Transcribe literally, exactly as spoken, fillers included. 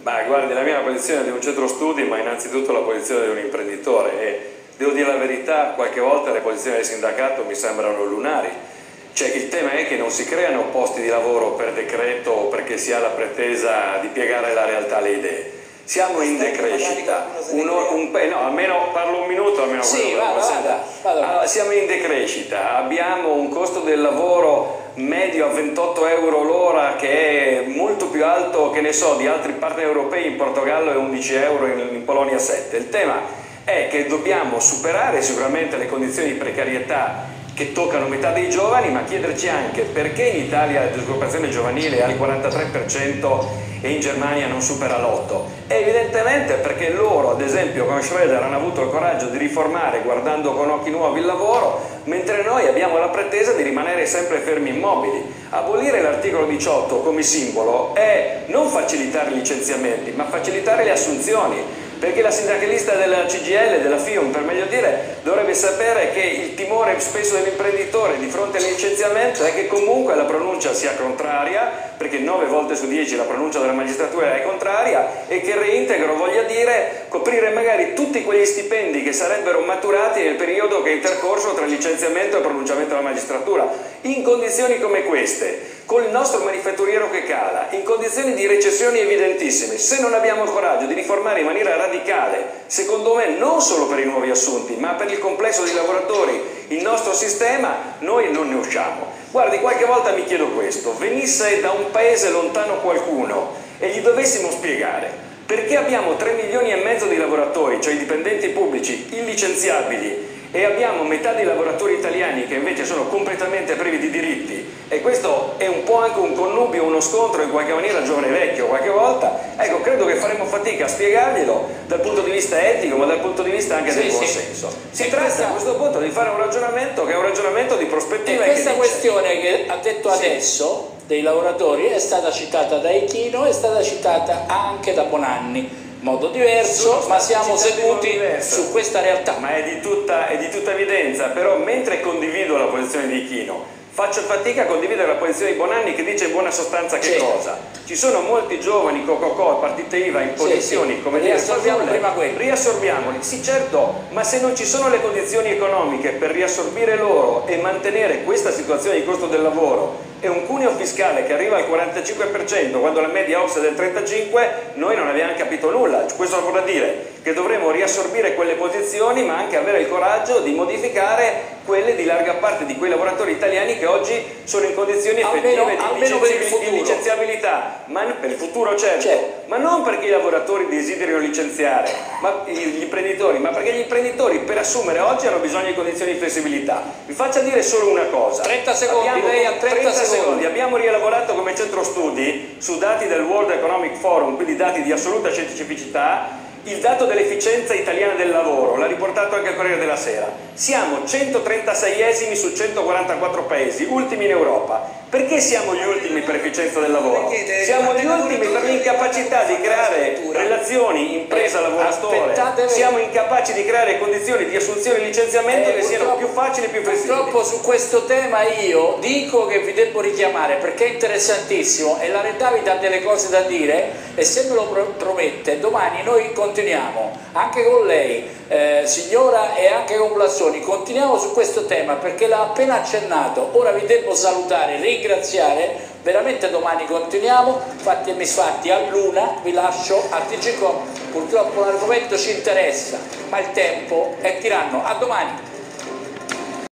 Ma guardi, la mia è la posizione di un centro studi, ma innanzitutto la posizione di un imprenditore, e devo dire la verità, qualche volta le posizioni del sindacato mi sembrano lunari. Cioè, il tema è che non si creano posti di lavoro per decreto o perché si ha la pretesa di piegare la realtà alle idee. Siamo in decrescita, Uno, un, no, almeno parlo un minuto, almeno sì, vada, vada, vada. Allora, siamo in decrescita, abbiamo un costo del lavoro medio a ventotto euro l'ora che è molto più alto, che ne so, di altri partner europei. In Portogallo è undici euro, in, in Polonia sette. Il tema è che dobbiamo superare sicuramente le condizioni di precarietà che toccano metà dei giovani, ma chiederci anche perché in Italia la disoccupazione giovanile è al quarantatré per cento e in Germania non supera l'otto per cento. È evidentemente perché loro, ad esempio con Schröder, hanno avuto il coraggio di riformare guardando con occhi nuovi il lavoro, mentre noi abbiamo la pretesa di rimanere sempre fermi immobili. Abolire l'articolo diciotto come simbolo è non facilitare i licenziamenti, ma facilitare le assunzioni. Perché la sindacalista della C G I L, della FIUM per meglio dire, dovrebbe sapere che il timore spesso dell'imprenditore di fronte al licenziamento è che comunque la pronuncia sia contraria, perché nove volte su dieci la pronuncia della magistratura è contraria, e che il reintegro voglia dire coprire magari tutti quegli stipendi che sarebbero maturati nel periodo che è intercorso tra il licenziamento e il pronunciamento della magistratura. In condizioni come queste, con il nostro manifatturiero che cala, in condizioni di recessioni evidentissime, se non abbiamo il coraggio di riformare in maniera radicale, secondo me non solo per i nuovi assunti, ma per il complesso dei lavoratori, il nostro sistema, noi non ne usciamo. Guardi, qualche volta mi chiedo questo: venisse da un paese lontano qualcuno e gli dovessimo spiegare perché abbiamo tre milioni e mezzo di lavoratori, cioè i dipendenti pubblici, illicenziabili, e abbiamo metà dei lavoratori italiani che invece sono completamente privi di diritti, e questo è un po' anche un connubio, uno scontro in qualche maniera giovane-vecchio qualche volta, ecco, credo che faremo fatica a spiegarglielo dal punto di vista etico, ma dal punto di vista anche sì, del buon sì. senso. Si e tratta questa... a questo punto di fare un ragionamento che è un ragionamento di prospettiva. E questa che questione che ha detto sì. adesso dei lavoratori è stata citata da Ichino, è stata citata anche da Bonanni. Modo diverso, ma siamo seduti su questa realtà. Ma è di, tutta, è di tutta evidenza, però mentre condivido la posizione di Ichino, faccio fatica a condividere la posizione di Bonanni, che dice in buona sostanza che certo. cosa? Ci sono molti giovani Cococò, partite I V A in posizioni, sì, sì. come dire, riassorbiamo prima quelli. Riassorbiamoli, sì certo, ma se non ci sono le condizioni economiche per riassorbire loro e mantenere questa situazione di costo del lavoro e un cuneo fiscale che arriva al quarantacinque per cento quando la media O C S E è del trentacinque per cento, noi non abbiamo capito nulla. Questo vorrà dire che dovremo riassorbire quelle posizioni, ma anche avere il coraggio di modificare quelle di larga parte di quei lavoratori italiani che oggi sono in condizioni effettive almeno, di, almeno licenzi di licenziabilità, ma per il futuro certo, certo, ma non perché i lavoratori desiderino licenziare, ma gli imprenditori, ma perché gli imprenditori per assumere oggi hanno bisogno di condizioni di flessibilità. Vi faccia dire solo una cosa. trenta secondi, abbiamo, lei a trenta secondi. Abbiamo rielaborato come centro studi su dati del World Economic Forum, quindi dati di assoluta scientificità, il dato dell'efficienza italiana del lavoro, l'ha riportato anche il Corriere della Sera. Siamo centotrentaseiesimi su centoquarantaquattro paesi, ultimi in Europa. Perché siamo gli ultimi per efficienza del lavoro? Siamo gli ultimi per l'incapacità di creare relazioni impresa-lavoratore. Siamo incapaci di creare condizioni di assunzione e licenziamento che siano più facili e più flessibili. Purtroppo su questo tema io dico che vi devo richiamare perché è interessantissimo e la realtà vi dà delle cose da dire, e se me lo promette domani noi continuiamo anche con lei, eh, signora, e anche con Blassoni, continuiamo su questo tema perché l'ha appena accennato. Ora vi devo salutare, ringraziare, veramente domani continuiamo, fatti e misfatti a luna, vi lascio a T G Com, purtroppo l'argomento ci interessa ma il tempo è tiranno. A domani.